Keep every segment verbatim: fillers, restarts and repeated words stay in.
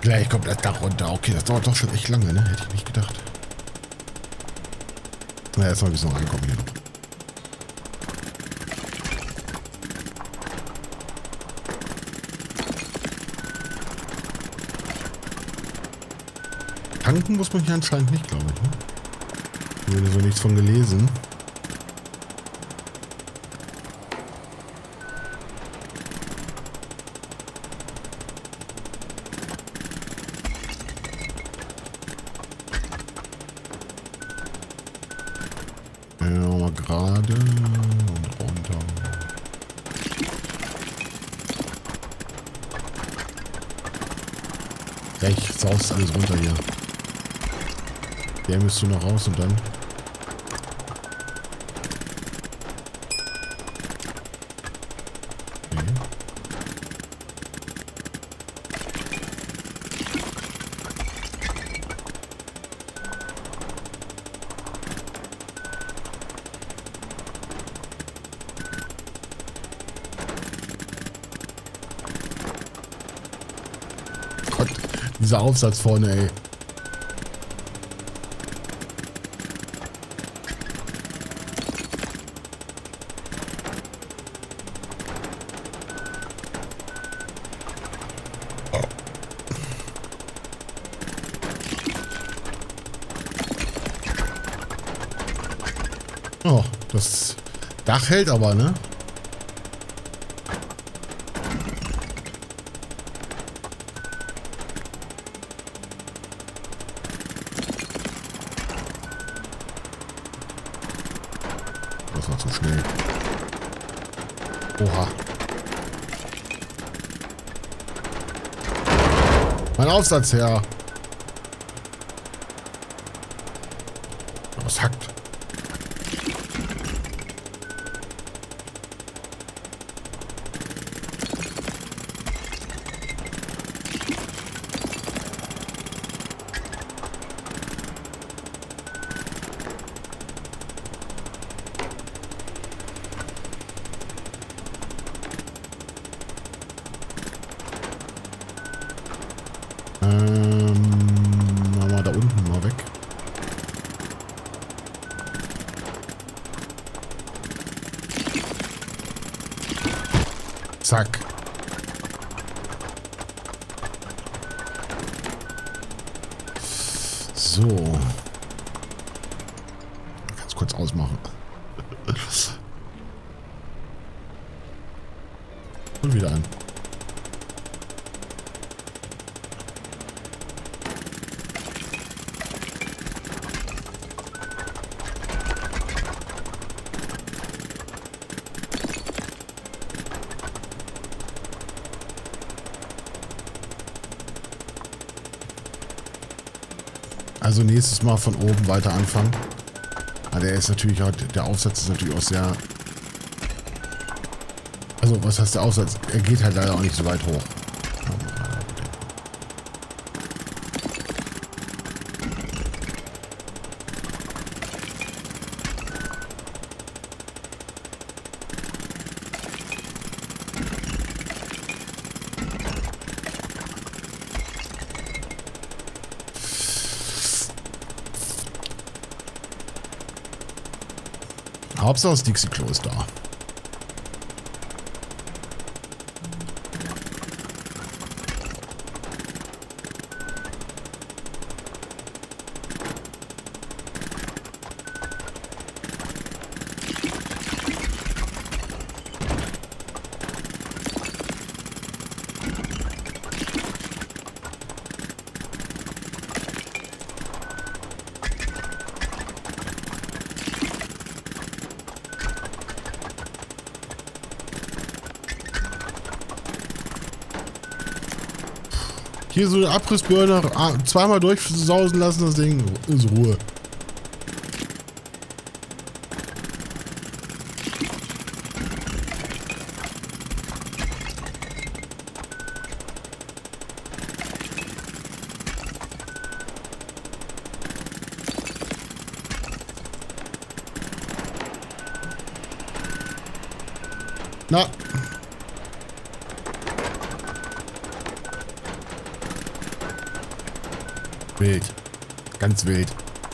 Gleich kommt das Dach runter. Okay, das dauert doch schon echt lange, ne? Hätte ich nicht gedacht. Na, ja, erstmal ein bisschen reinkommen hier noch. Tanken muss man hier anscheinend nicht, glaube ich. Ne? Ich habe so nichts von gelesen. Ja, mal gerade und runter. Ja, ich saus alles runter hier. Der müsste noch raus und dann. Okay. Gott, dieser Aufsatz vorne, ey. Oh, das Dach hält aber, ne? Das war zu schnell. Oha. Mein Aufsatz her. Was hackt? Ähm, machen wir da unten mal weg. Zack. So. Ganz kurz ausmachen. Und wieder an. Also nächstes Mal von oben weiter anfangen. Aber der ist natürlich auch, der Aufsatz ist natürlich auch sehr... Also was heißt der Aufsatz? Er geht halt leider auch nicht so weit hoch. Hauptsache das Dixie-Klo ist da. Hier so eine Abrissbirne zweimal durchsausen lassen, das Ding ist Ruhe. Na. Wild. Ganz wild.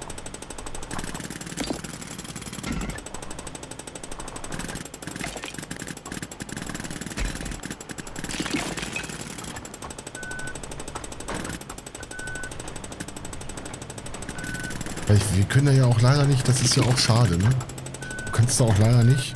Wir können ja auch leider nicht, das ist ja auch schade, ne? Du kannst da auch leider nicht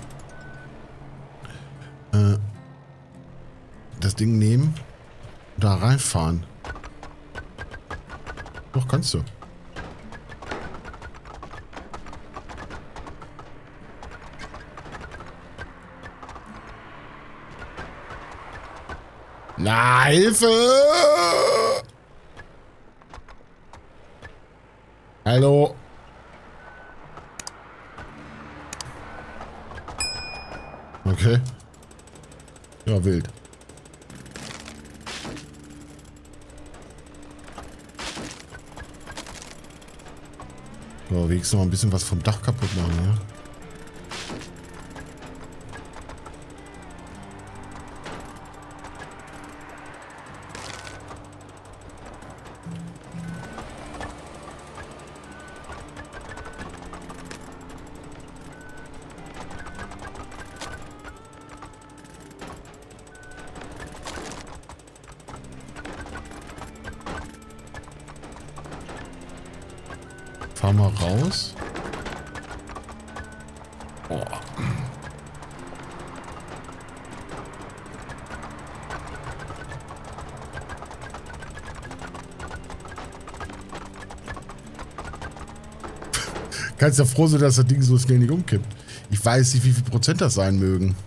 äh, das Ding nehmen und da reinfahren. Doch, kannst du. Na, Hilfe! Hallo. Okay. Ja, wild. So, wenigstens noch ein bisschen was vom Dach kaputt machen, ja. Fahr mal raus. Oh. Kannst ja froh sein, dass das Ding so schnell nicht umkippt. Ich weiß nicht, wie viel Prozent das sein mögen.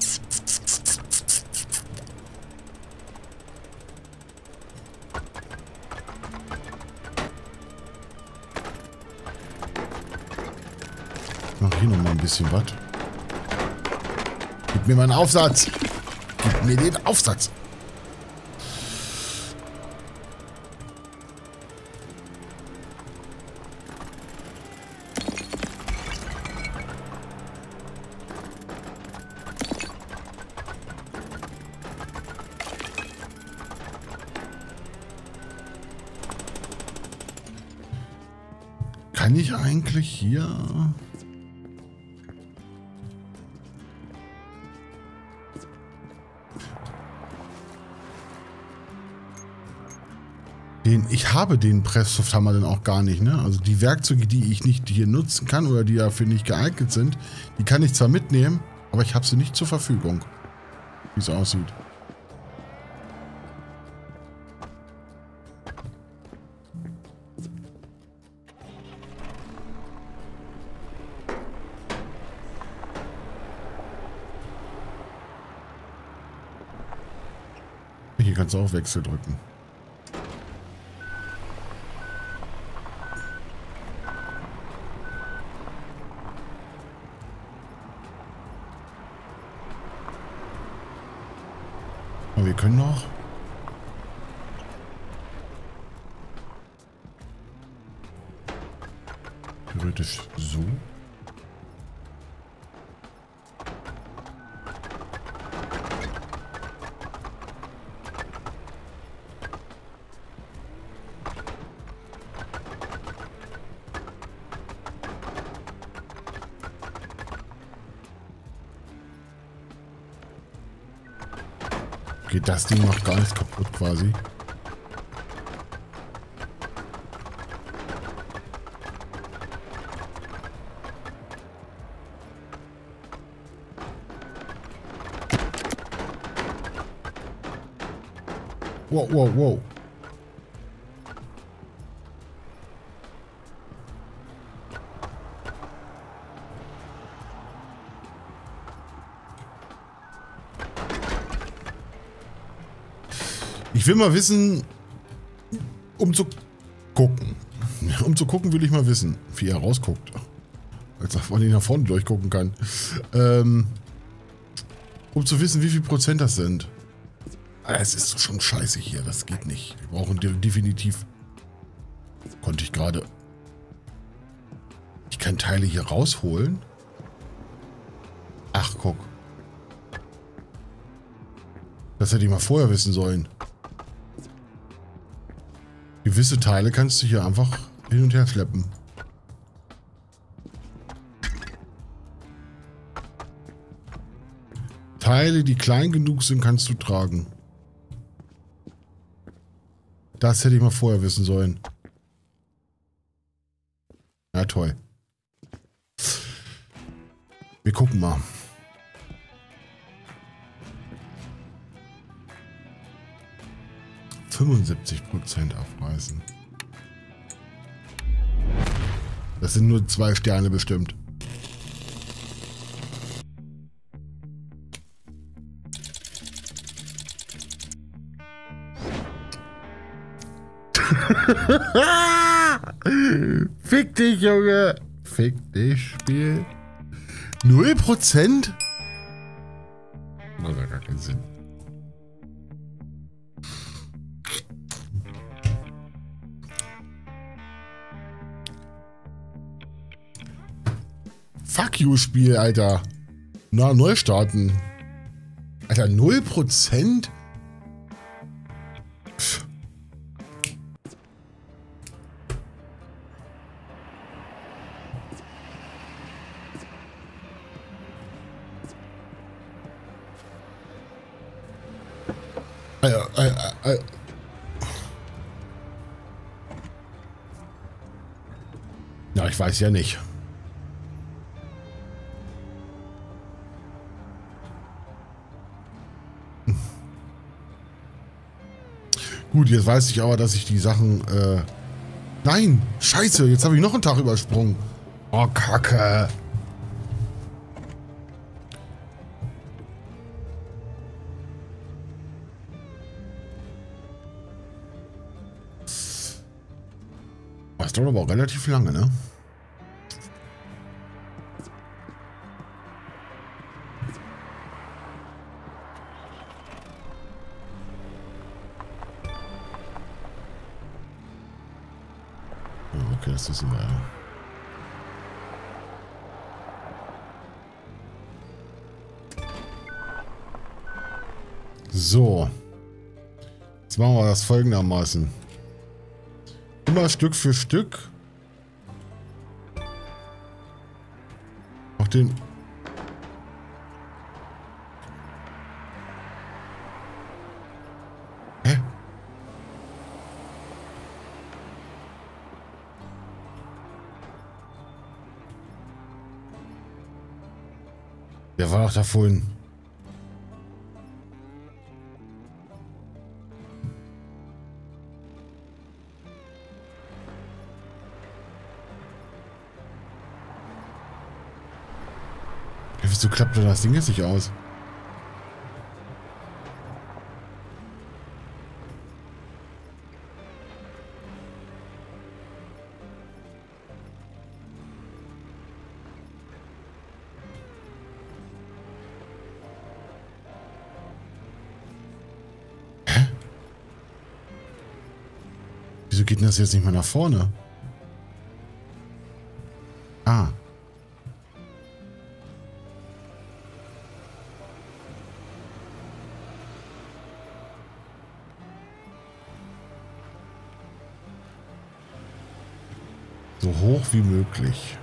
Mach hier noch mal ein bisschen was. Gib mir mal einen Aufsatz. Gib mir den Aufsatz. Kann ich eigentlich hier... Den, ich habe den Presslufthammer dann auch gar nicht, ne? Also die Werkzeuge, die ich nicht hier nutzen kann oder die dafür nicht geeignet sind, die kann ich zwar mitnehmen, aber ich habe sie nicht zur Verfügung. Wie es aussieht. Hier kannst du auch Wechsel drücken. Wir können noch. Theoretisch so. Okay, das Ding macht gar nichts kaputt quasi. Wow, wow, wow. Ich will mal wissen, um zu gucken. Um zu gucken will ich mal wissen, wie er rausguckt. Als ob man ihn nach vorne durchgucken kann. Ähm, um zu wissen, wie viel Prozent das sind. Es ist schon scheiße hier, das geht nicht. Wir brauchen definitiv... Konnte ich gerade... Ich kann Teile hier rausholen. Ach, guck. Das hätte ich mal vorher wissen sollen. Gewisse Teile kannst du hier einfach hin und her schleppen. Teile, die klein genug sind, kannst du tragen. Das hätte ich mal vorher wissen sollen. Ja, toll. Wir gucken mal. fünfundsiebzig Prozent abreißen. Das sind nur zwei Sterne bestimmt. Fick dich, Junge. Fick dich, Spiel. Null Prozent? Macht ja gar keinen Sinn. Fuck you, Spiel, Alter. Na, neu starten. Alter, null Prozent? Alter, Alter, Alter. Ja, ich weiß ja nicht. Gut, jetzt weiß ich aber, dass ich die Sachen, äh... Nein! Scheiße, jetzt habe ich noch einen Tag übersprungen. Oh, Kacke. Das dauert aber auch relativ lange, ne? Okay, das ist immer. So. Jetzt machen wir das folgendermaßen. Immer Stück für Stück. Auf den. Hä? Der war doch da vorhin. Wieso klappt denn das Ding jetzt nicht aus? Hä? Wieso geht denn das jetzt nicht mehr nach vorne? Ah. So hoch wie möglich.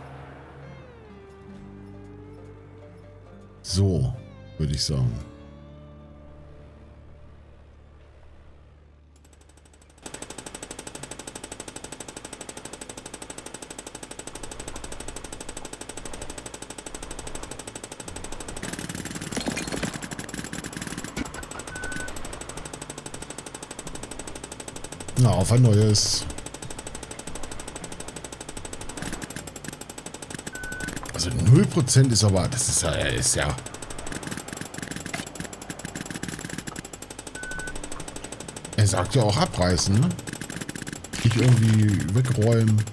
So, würde ich sagen. Na, auf ein neues. Also null Prozent ist aber, das ist ja, ist ja. Er sagt ja auch abreißen, ne? Nicht irgendwie wegräumen.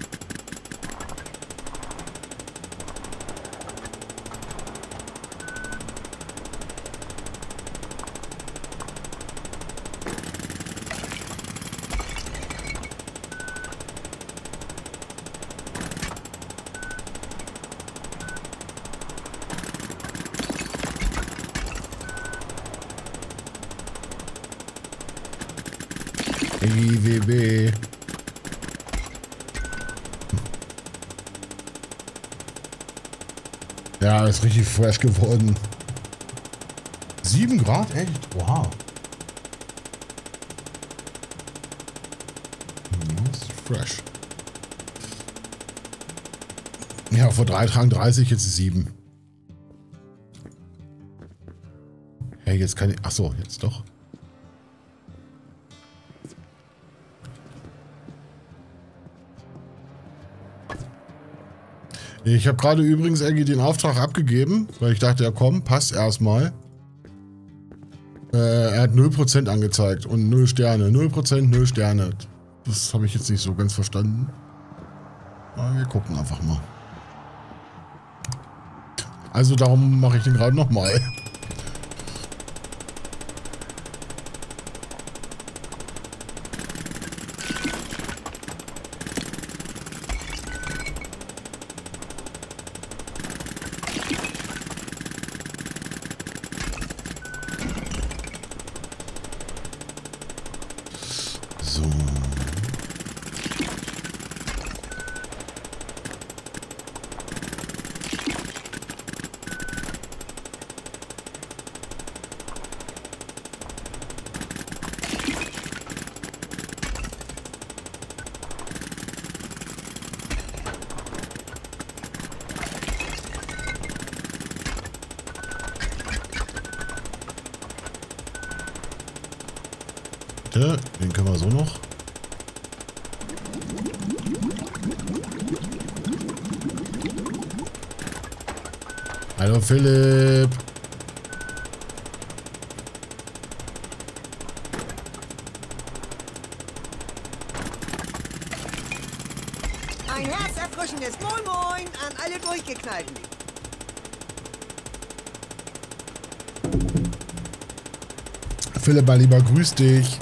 I W B. Ja, ist richtig fresh geworden. sieben Grad? Echt? Oha. Das ist fresh. Ja, vor drei Tagen dreißig, jetzt ist sieben. Hey, jetzt kann ich... Achso, jetzt doch. Ich habe gerade übrigens irgendwie den Auftrag abgegeben, weil ich dachte, ja komm, passt erstmal. Äh, er hat null Prozent angezeigt und null Sterne. null Prozent, null Sterne. Das habe ich jetzt nicht so ganz verstanden. Aber wir gucken einfach mal. Also darum mache ich den gerade nochmal. So. Den können wir so noch. Hallo Philipp. Ein herzerfrischendes Moin Moin an alle Durchgeknallten. Philipp, mein Lieber, grüß dich.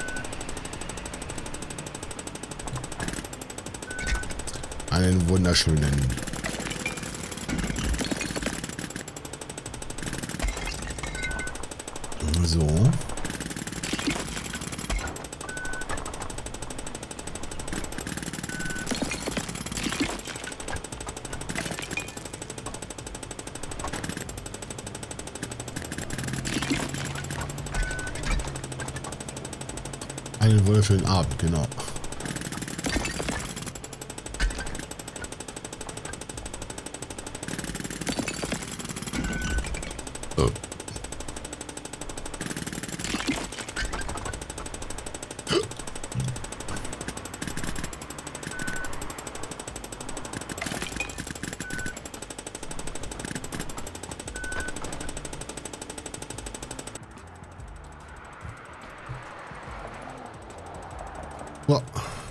Einen wunderschönen. So. Einen wunderschönen Abend, genau. Oh. Oh.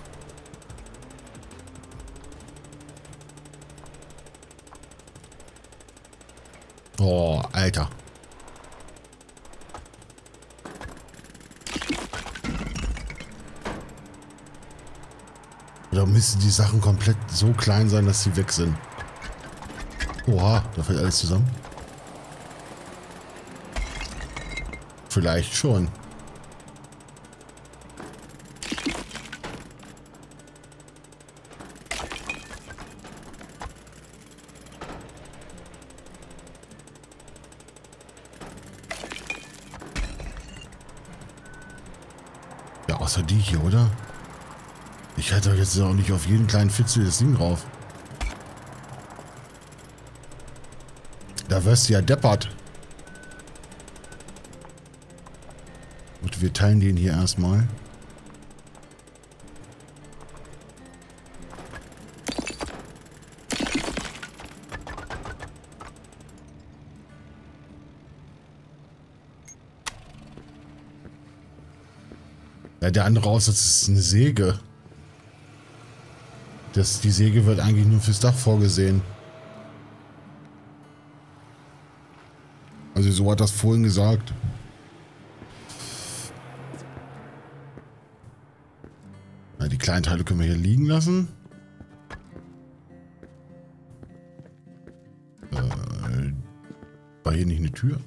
Oh, Alter. Oder müssen die Sachen komplett so klein sein, dass sie weg sind? Oha, da fällt alles zusammen. Vielleicht schon. Ja, außer die hier, oder? Ich hätte jetzt auch nicht auf jeden kleinen Fitzel das Ding drauf. Da wirst du ja deppert. Und wir teilen den hier erstmal. Ja, der andere Aussatz ist eine Säge. Das, die Säge wird eigentlich nur fürs Dach vorgesehen. Also so hat das vorhin gesagt. Na, die kleinen Teile können wir hier liegen lassen. Äh, war hier nicht eine Tür?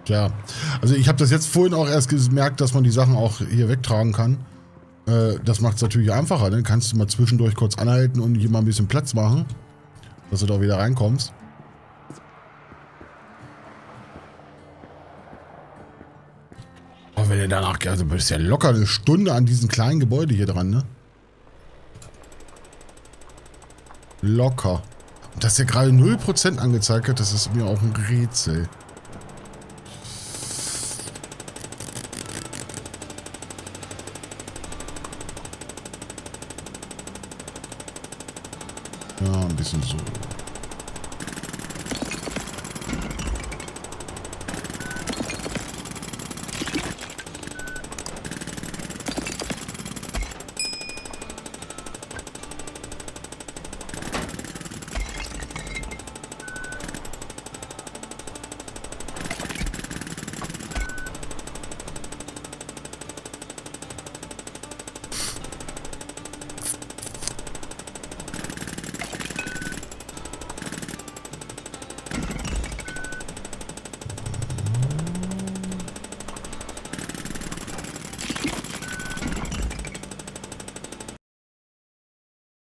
Tja, also ich habe das jetzt vorhin auch erst gemerkt, dass man die Sachen auch hier wegtragen kann. Äh, das macht es natürlich einfacher. Dann kannst du mal zwischendurch kurz anhalten und hier mal ein bisschen Platz machen, dass du da wieder reinkommst. Aber wenn du danach, also bist ja locker eine Stunde an diesem kleinen Gebäude hier dran, ne? Locker. Und dass der gerade null Prozent angezeigt hat, das ist mir auch ein Rätsel. Ja, ein bisschen so.